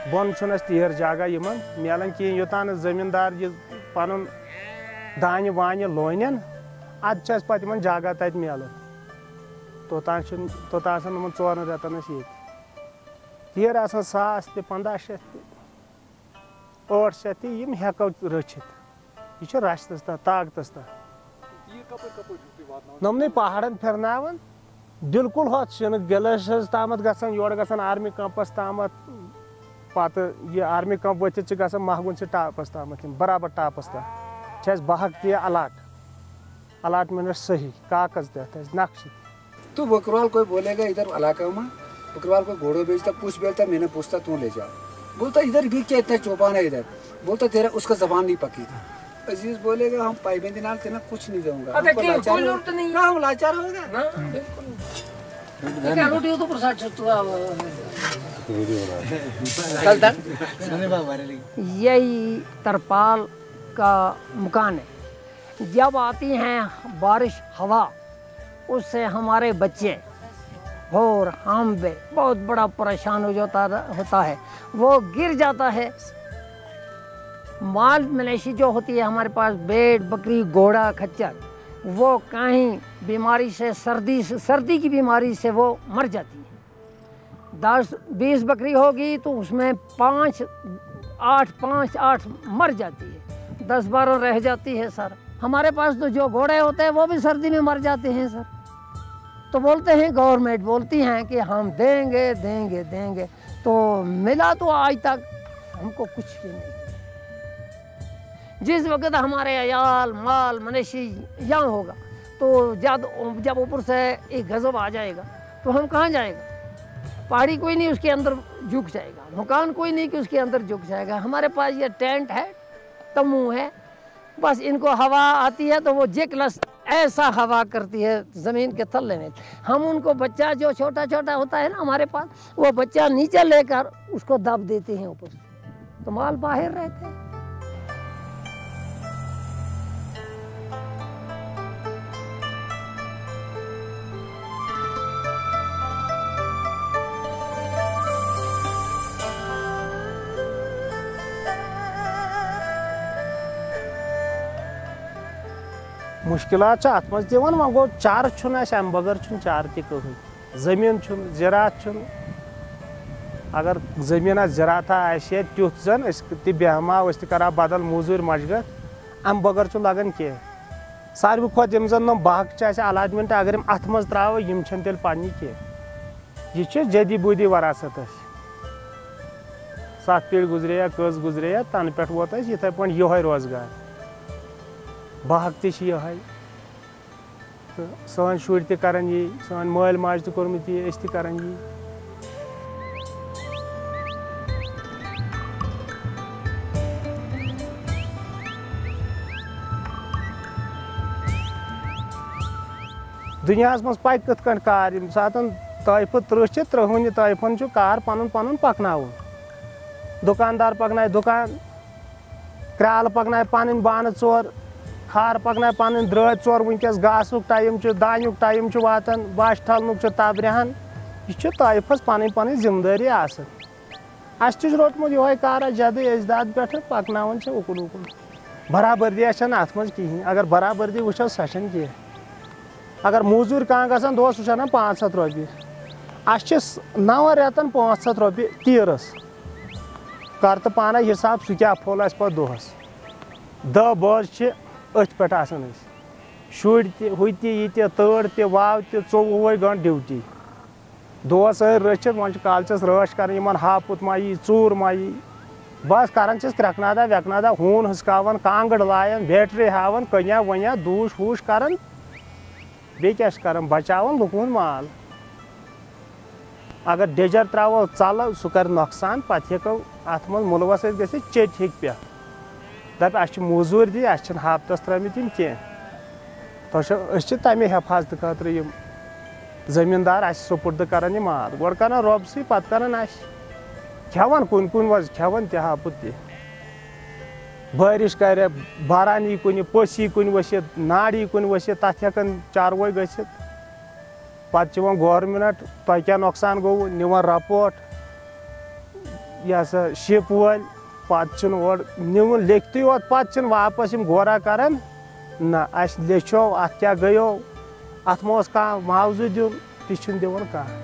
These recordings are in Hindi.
बोन तीर जगह इन मिलान कहें योतान जमींदार यह पन दान वान लोन अद पे जगह तत मिलान तोतान 4 रेतन ये तीर आसान 1000 ते 1500 ते 800 ते यम हेको रचित यह रशतस ताकतस नमन पहाड़न फिरनावन बिल्कुल हो शिन ग्लेशियर्स तामत गसान योर गसान आर्मी कैंपस तामत पत यह आर्मी कैंप वथित गसान महगुन से टापस तामत बराबर टापस तक बहक दिया अलॉटमेंट सही कागज तक नक्श तो बकरवाल कोई बोलेगा इधर इलाका में बकरवाल को घोड़ो बेचता पूछ बेचता मैंने पूछता तू ले जा बोलता इधर भी क्या इतना चौपान है इधर बोलता तेरा उसका जबान नहीं पकी थी अजीज बोलेगा हम पाइबंदी नाल तेना कुछ नहीं दूंगा हम लाचार होगा ना बिल्कुल तो प्रसाद छतुआ यही तरपाल का मकान है। जब आती हैं बारिश हवा उससे हमारे बच्चे और हम भी बहुत बड़ा परेशान हो जाता होता है, वो गिर जाता है। माल मवेशी जो होती है हमारे पास भेड़ बकरी घोड़ा खच्चर वो कहीं बीमारी से सर्दी की बीमारी से वो मर जाती है। 10-20 बकरी होगी तो उसमें 5-8 मर जाती है, 10-12 रह जाती है सर। हमारे पास तो जो घोड़े होते हैं वो भी सर्दी में मर जाते हैं सर। तो बोलते हैं गवर्नमेंट बोलती हैं कि हम देंगे देंगे देंगे, तो मिला तो आज तक हमको कुछ भी नहीं। जिस वक्त हमारे अयाल माल मवेशी यहाँ होगा तो जब ऊपर से एक गजब आ जाएगा तो हम कहाँ जाएगा? पहाड़ी कोई नहीं उसके अंदर झुक जाएगा, मकान कोई नहीं कि उसके अंदर झुक जाएगा। हमारे पास ये टेंट है, तम्बू है, बस इनको हवा आती है तो वो जेकलस ऐसा हवा करती है ज़मीन के थल्ले में। हम उनको बच्चा जो छोटा छोटा होता है ना हमारे पास, वो बच्चा नीचे लेकर उसको दब देते हैं ऊपर से, तो माल बाहर रहते हैं। मुश्किलात अत मज दिवान वह गो चार अम बगर चार तहन जमीन ज़रात अगर जमीन ज़रात आए तुथ जन बेहमा करा बदल मजूर मशगत अम बगर लगन कह। सारे खुद जन बहक अलाटमेंट अगर अत मज त्रो यम तेल पन्नी कह। यह जदी बूदी वरासत 7 पीढ़ी गुजरे या कस गुजरे या तन पे वोत इथे पे यह रोजगार बहक तह तो सन शुर तन यी सन माल माज तोर्मुत यी तन यी। दुनिया मज पे कत कार यम सात ताइफ 30 30 ताइफन कार पन पन पकन दुकानदार पकन दुकान क्राल पकन पन बान 4 खार पकन पन द्रह 4 वनकस घासुक टाइम दानुक टाइम वातान बाश थलनुक तबरहन यह ताइफस पन पन जिम्मेदारी अस रोटमुत यह कार जद अजदाद पे पकन उकुन उकुन बराबर्दी अत मज कहें। अगर बराबर्दी वो सह कह अगर मजूर कह गसान दोस वह 500 रोपये अस 9 रेतन 500 रोपये तीरस कर तो पाना हिसाब सह क्या फोल पे दोहस 10 बज अथ पे शुर हु यह तड़ तव 24 घंटे ड्यूटी दोस रचित वह कालचस रश कर हापुत मा यी चूर मा यी बस कर क्रकनादा वेकनादा हून हस्कावन कांगड़ लायन बैटरी हावन कन्या वन्या दूश वूश कर बे क्या कर बचावन लुकन माल। अगर डेजर त्रो चल सह कर नुकसान पे हेको अत मज मुलवस गि चेट हे पे दप अस मजूर दी अस हफ्तस त्रमित कह तो तमें हिफाजत खतर जमींदार अस सुपुर्द कर माल गोड़ कर रोब सी पे कर खेवन कुन कुन वज खेवन तह हापुत तह बारिश कर बारान यी कुन पस यी कुन वसित नाड़ यी कुन वसित तथ हेकन चारवो गसित पे गवर्नमेंट तुह क्या नुकसान गो निवन रपोट यह सा शिप वल पत और निवन लिखती योत पत वापस गोरा करान ना अस लेचो अत क्या गयो अत मोस कह मुआवजू दिन ती दिवन कह।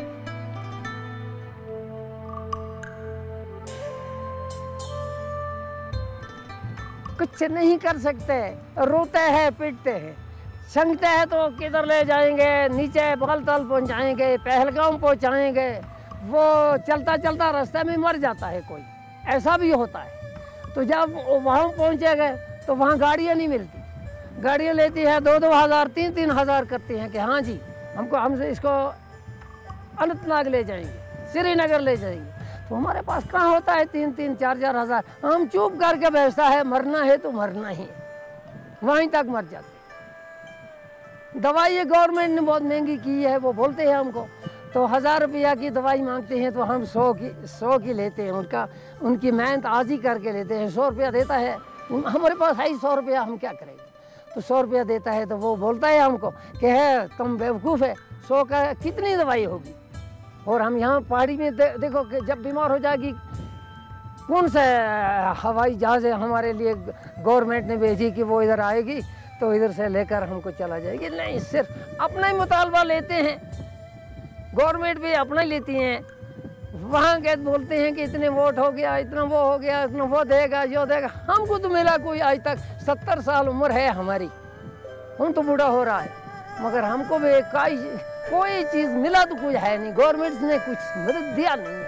कुछ नहीं कर सकते, रोते हैं पीटते हैं, संगते हैं तो किधर ले जाएंगे, नीचे बगलतल पहुंचाएंगे, पहलगाम पहुंचाएंगे, वो चलता चलता रास्ते में मर जाता है कोई, ऐसा भी होता है। तो जब वहाँ पहुँचे गए तो वहाँ गाड़ियाँ नहीं मिलती, गाड़ियाँ लेती है 2-2 हज़ार 3-3 हज़ार करती हैं कि हाँ जी हमसे इसको अनंतनाग ले जाएंगे, श्रीनगर ले जाएंगे। तो हमारे पास कहाँ होता है 3-3 4-4 हज़ार, हम चुप करके बैठता है, मरना है तो मरना ही, वहीं तक मर जाते। दवाई गवर्नमेंट ने बहुत महंगी की है, वो बोलते हैं हमको तो 1000 रुपया की दवाई मांगते हैं तो हम 100 की लेते हैं, उनकी मेहनत आज ही करके लेते हैं। 100 रुपया देता है, हमारे पास है 100 रुपया, हम क्या करेंगे। तो 100 रुपया देता है तो वो बोलता है हमको कि है तुम बेवकूफ़ है, 100 का कितनी दवाई होगी। और हम यहाँ पहाड़ी में देखो कि जब बीमार हो जाएगी, कौन से हवाई जहाज़ हमारे लिए गवर्नमेंट ने भेजी कि वो इधर आएगी तो इधर से लेकर हमको चला जाएगी, नहीं, सिर्फ अपना ही मुतालबा लेते हैं। गवर्नमेंट भी अपना ही लेती हैं, वहाँ के बोलते हैं कि इतने वोट हो गया, इतना वो हो गया, इतना वो देगा जो देगा। हमको तो मिला कोई आज तक, 70 साल उम्र है हमारी, हम तो बूढ़ा हो रहा है, मगर हमको भी कोई चीज़ मिला तो कुछ है नहीं, गवर्नमेंट ने कुछ मदद दिया नहीं है।